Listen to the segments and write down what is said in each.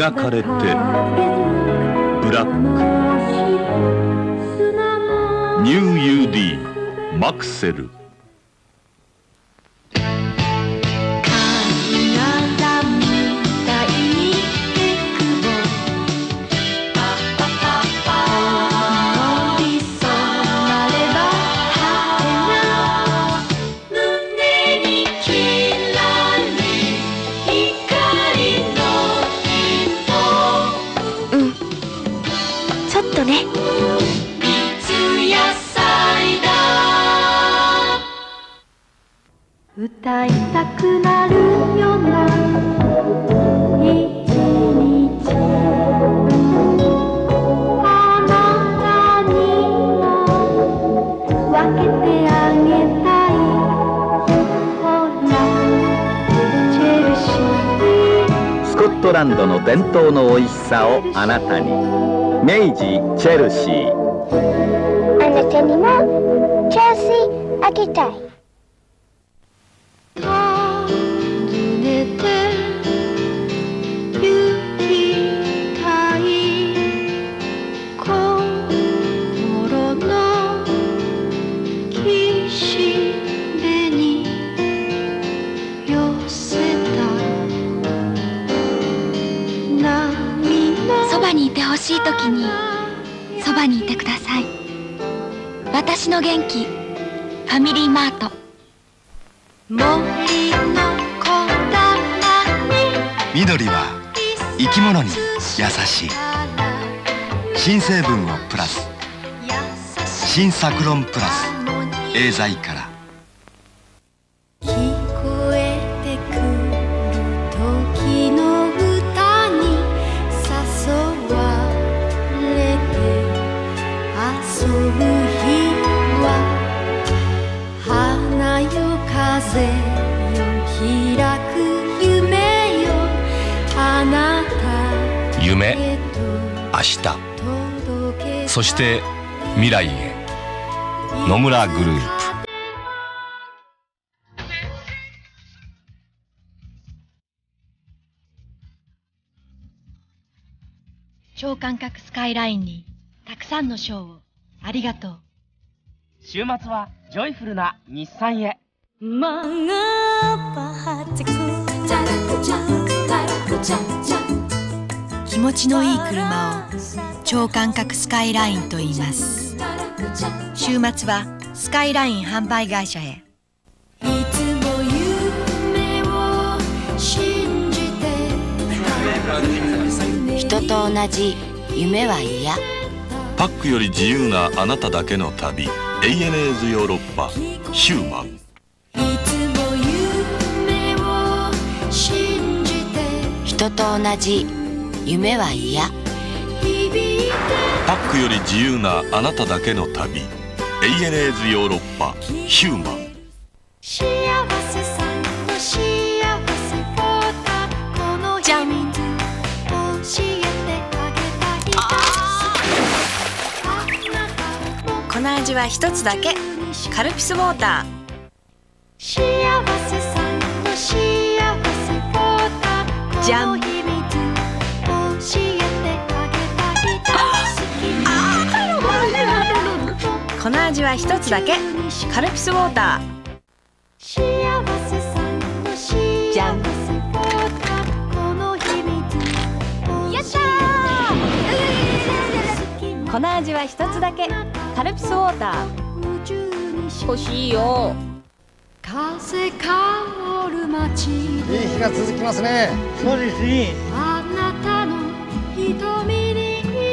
磨かれてブラック。ニュー UD マクセル。 歌いたくなるような一日、あなたにも分けてあげたい。ほらチェルシー、 スコットランドの伝統の美味しさをあなたに。明治チェルシー。 あなたにもチェルシーあげたい。 そばにいてほしい時にそばにいてください。私の元気、ファミリーマート。 緑は生き物に優しい。新成分をプラス、新サクロンプラス、エーザイから。 聞こえてくる時の歌に誘われて遊ぶ日は、花よ風よ開く夢よ、あなた夢、明日、そして未来へ。野村グループ。 超感覚スカイラインにたくさんの賞をありがとう。 週末はジョイフルな日産へ。 気持ちのいい車を超感覚スカイラインと言います。週末はスカイライン販売会社へ。 いつも夢を信じて、 人と同じ夢は嫌。 パックより自由なあなただけの旅、ANA's ヨーロッパヒューマン。 いつも夢を信じて、 人と同じ夢は嫌。 パックより自由なあなただけの旅、ANA's ヨーロッパヒューマン。 幸せさんの幸せボタン、この秘密教えてあげたい。 この味は一つだけ、カルピスウォーター。 幸せさんの幸せボタン、 じゃん。この味は一つだけ、カルピスウォーター。じゃん。やったー。この味は一つだけ、カルピスウォーター。欲しいよ。 風香る街で、 いい日が続きますね。そうですね。 あなたの瞳に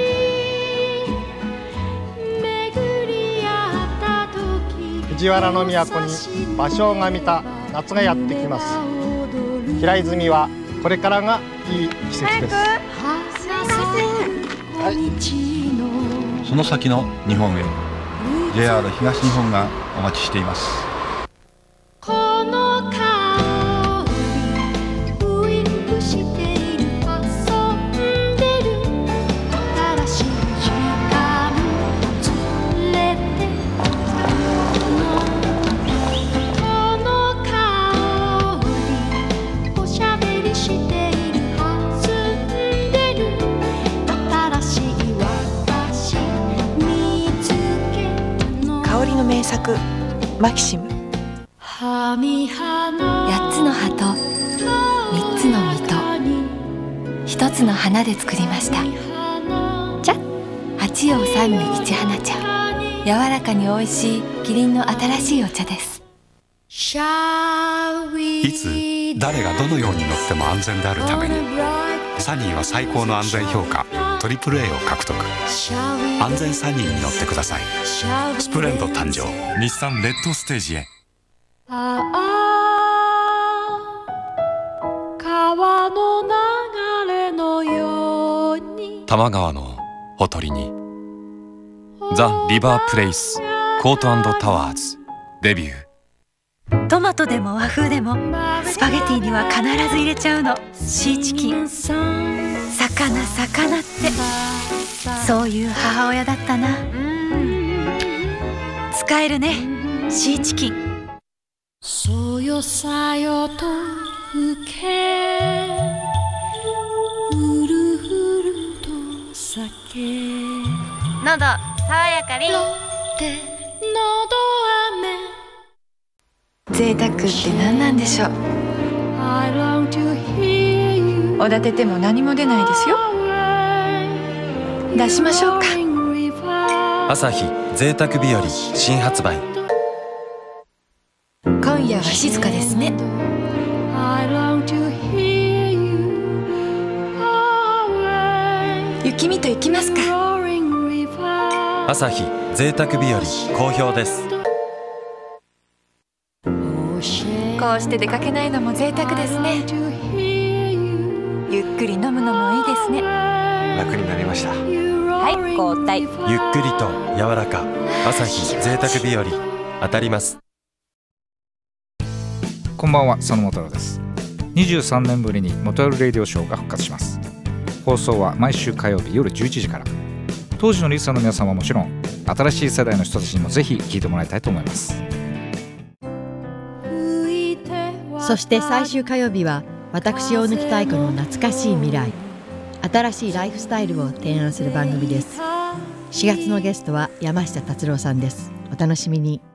藤原の都に芭蕉が見た夏がやってきます。平泉はこれからがいい季節です。 はい、その先の日本へ JR 東日本がお待ちしています。 この香りウインクしている、遊んでる新しい時間連れて、この香りおしゃべりしている、弾んでクマキシム。 8つの葉と3つの実と1つの花で作りました。じゃ8葉3味1花茶、柔らかに美味しいキリンの新しいお茶です。 いつ誰がどのように乗っても安全であるために、サニーは最高の安全評価 AAA を獲得。安全サニーに乗ってください。スプレンド誕生。日産レッドステージへ。 川の流れのように、 多摩川のほとりにザ・リバープレイスコート&タワーズデビュー。 トマトでも和風でもスパゲティには必ず入れちゃうの。シーチキン。魚魚ってそういう母親だったな。使えるね、シーチキン。 そよさよと吹け、うるうると酒、 喉爽やかりロッテのど贅沢って何なんでしょう。おだてても何も出ないですよ。出しましょうか。 アサヒ贅沢日和新発売。 今夜は静かですね。 雪見と行きますか。 アサヒ贅沢日和好評です。 こうして出かけないのも贅沢ですね。ゆっくり飲むのもいいですね。 楽になりました。 はい、交代。 ゆっくりと柔らかアサヒ贅沢日和当たります。 こんばんは、佐野元太です。23年ぶりに元春レディオショーが復活します。放送は毎週火曜日夜11時から。当時のリスナーの皆さんはもちろん、新しい世代の人たちにもぜひ聞いてもらいたいと思います。 そして最終火曜日は私大貫妙子の懐かしい未来、新しいライフスタイルを提案する番組です。4月のゲストは山下達郎さんです。お楽しみに。